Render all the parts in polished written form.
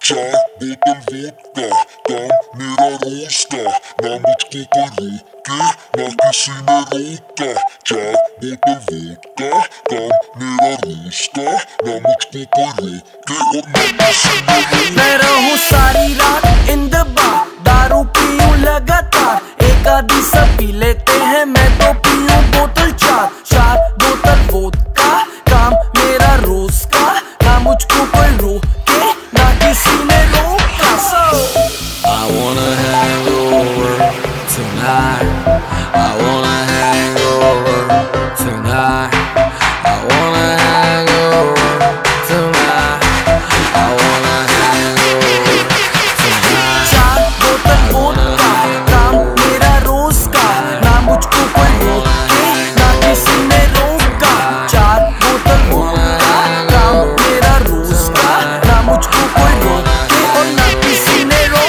चार बोतल वोडका, काम मेरा रोज का, ना मुझको कोई रोके, ना किसी ने रोका। चार बोतल वोडका, काम मेरा रोज का, ना मुझको कोई रोके और ना किसी ने रोका। मैं रहूं सारी रात इन द बार, दारू पीऊं लगातार, एक आधी सब पी लेते हैं, मैं तो पीऊं बोतल चार। चार बोतल वोडका, काम मेरा रोज का, ना मुझको कोई रोके, ना किसी ने रोका। I wanna hang over tonight. I wanna hang over tonight. I wanna hang over tonight. I wanna hang over tonight. चार बोतल वोडका, काम मेरा रोज का, ना मुझको कोई रोके, ना किसी ने रोका। चार बोतल वोडका, काम मेरा रोज का, ना मुझको कोई रोके और ना किसी ने रोका।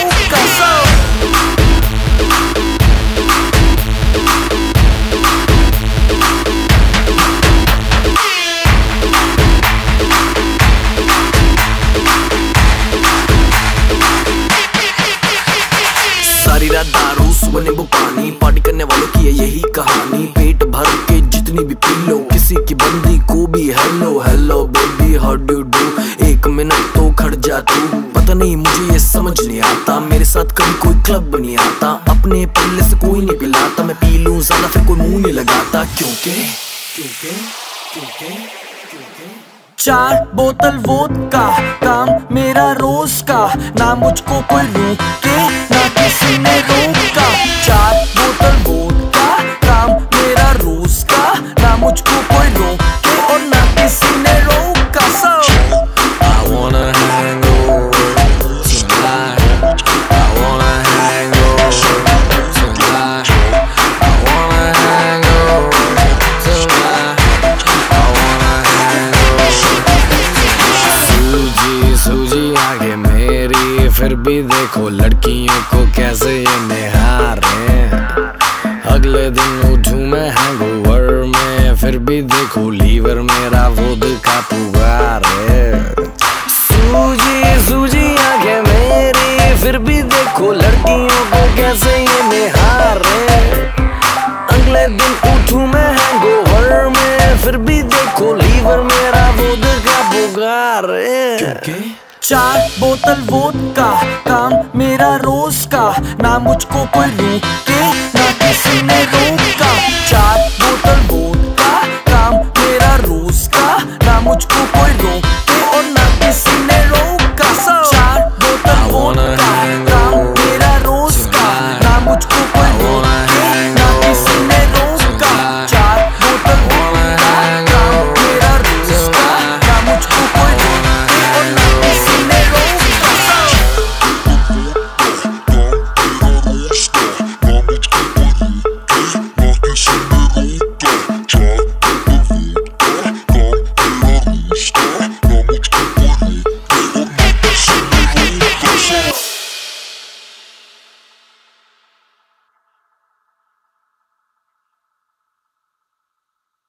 सारी रात दारू सुबह नींबू पानी, पार्टी करने वालों की है यही कहानी। पेट भर के जितनी भी पी लो, किसी की बंदी को भी hello hello baby how do do. एक मिनट तो खड़ जा तू, पता नहीं मुझे ये समझ नहीं आता, मेरे साथ कभी कोई क्लब नहीं आता, अपने पल्ले से कोई नहीं पिलाता, मैं पी लूं ज्यादा फिर कोई मुंह नहीं लगाता। क्योंकि क्योंकि क्योंकि क्योंकि चार बोतल वोडका, काम मेरा रोज का, ना मुझको कोई रोके, ना किसी ने रोका। चार बोतल वोडका, काम मेरा रोज का, ना मुझको कोई रोके और ना किसी ने रोका। I wanna hang over tonight. I wanna hang over tonight. I wanna hang over tonight. I wanna hang over tonight. सूजी सूजी आगे मेरी, फिर भी देखो लड़कियों को कैसे ये निहारे। अगले दिन उठूं मैं हैंगओवर में, फिर भी देखो लीवर मेरा वोडका पुकारे। सूजी सूजी आंखें मेरी, फिर भी देखो लड़कियों को कैसे ये निहारे। अगले दिन उठूं मैं हैंगओवर में, फिर भी देखो लीवर मेरा वोडका पुकारे। चार बोतल वोडका, काम मेरा रोज का, ना मुझको कोई रोके, ना किसी ने रोका।